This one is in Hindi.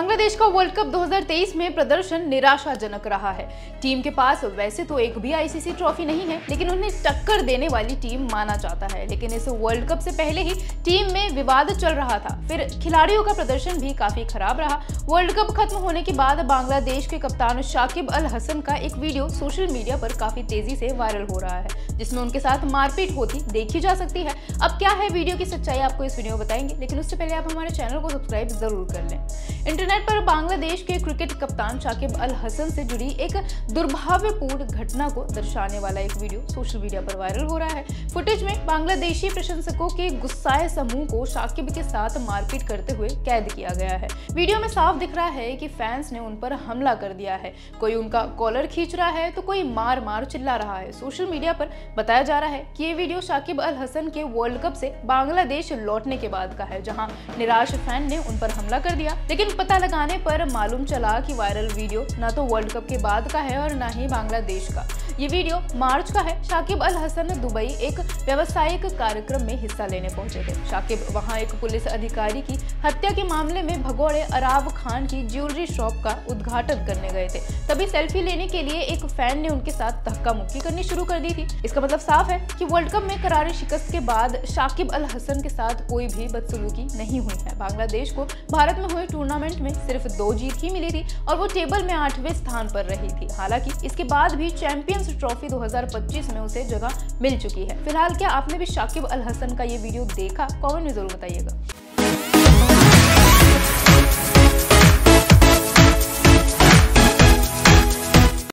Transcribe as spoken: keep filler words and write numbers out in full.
बांग्लादेश का वर्ल्ड कप दो हज़ार तेईस में प्रदर्शन निराशाजनक रहा है। टीम के पास वैसे तो एक भी आईसीसी ट्रॉफी नहीं है, लेकिन उन्हें टक्कर देने वाली टीम माना जाता है। लेकिन इस वर्ल्ड कप से पहले ही टीम में विवाद चल रहा था, फिर खिलाड़ियों का प्रदर्शन भी काफी खराब रहा। वर्ल्ड कप खत्म होने के बाद बांग्लादेश के कप्तान शाकिब अल हसन का एक वीडियो सोशल मीडिया पर काफी तेजी से वायरल हो रहा है, जिसमें उनके साथ मारपीट होती देखी जा सकती है। अब क्या है वीडियो की सच्चाई, आपको इस वीडियो में बताएंगे, लेकिन उससे पहले आप हमारे चैनल को सब्सक्राइब जरूर कर लें। इंटरनेट पर बांग्लादेश के क्रिकेट कप्तान शाकिब अल हसन से जुड़ी एक दुर्भाग्यपूर्ण घटना को दर्शाने वाला एक वीडियो सोशल मीडिया पर वायरल हो रहा है। फुटेज में बांग्लादेशी प्रशंसकों के गुस्साए समूह को शाकिब के साथ मारपीट करते हुए कैद किया गया है। वीडियो में साफ दिख रहा है कि फैंस ने उन पर हमला कर दिया है, कोई उनका कॉलर खींच रहा है तो कोई मार मार चिल्ला रहा है। सोशल मीडिया पर बताया जा रहा है कि ये वीडियो शाकिब अल हसन के वर्ल्ड कप से बांग्लादेश लौटने के बाद का है, जहां निराश फैन ने उन पर हमला कर दिया। लेकिन पता लगाने पर मालूम चला कि वायरल वीडियो ना तो वर्ल्ड कप के बाद का है और ना ही बांग्लादेश का। ये वीडियो मार्च का है। शाकिब अल हसन दुबई एक व्यावसायिक कार्यक्रम में हिस्सा लेने पहुंचे थे। शाकिब वहां एक पुलिस अधिकारी की हत्या के मामले में भगोड़े अराब खान की ज्वेलरी शॉप का उद्घाटन करने गए थे। तभी सेल्फी लेने के लिए एक फैन ने उनके साथ धक्का मुक्की करनी शुरू कर दी थी। इसका मतलब साफ है कि वर्ल्ड कप में करारी शिकस्त के बाद शाकिब अल हसन के साथ कोई भी बदसलूकी नहीं हुई है। बांग्लादेश को भारत में हुए टूर्नामेंट में सिर्फ दो जीत ही मिली थी और वो टेबल में आठवें स्थान पर रही थी। हालांकि इसके बाद भी चैंपियंस ट्रॉफी दो हज़ार पच्चीस में उसे जगह मिल चुकी है। फिलहाल क्या आपने भी शाकिब अल हसन का ये वीडियो देखा? कमेंट में जरूर बताइएगा।